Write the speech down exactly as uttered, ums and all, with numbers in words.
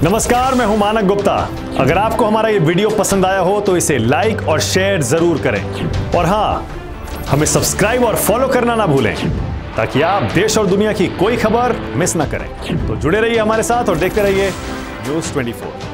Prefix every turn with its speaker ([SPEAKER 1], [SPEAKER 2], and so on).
[SPEAKER 1] नमस्कार, मैं हूं मानक गुप्ता। अगर आपको हमारा ये वीडियो पसंद आया हो तो इसे लाइक और शेयर जरूर करें और हां, हमें सब्सक्राइब और फॉलो करना ना भूलें ताकि आप देश और दुनिया की कोई खबर मिस ना करें। तो जुड़े रहिए हमारे साथ और देखते रहिए न्यूज़ चौबीस।